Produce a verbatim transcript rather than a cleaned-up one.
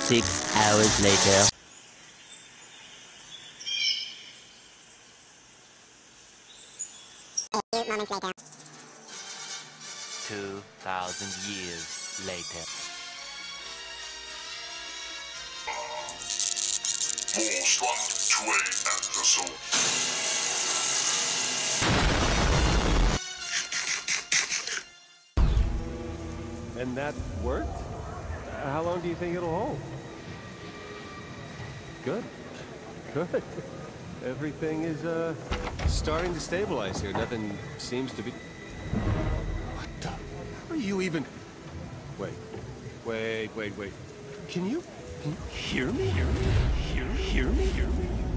Six hours later. A few moments later. Two thousand years later. Målsvart Trey Anderson. And that worked? Uh, how long do you think it'll hold? Good. Good. Everything is, uh, starting to stabilize here. Nothing seems to be... What the... Are you even... Wait. Wait, wait, wait. Can you... Can you hear me? Hear me? Hear, hear me? Hear me?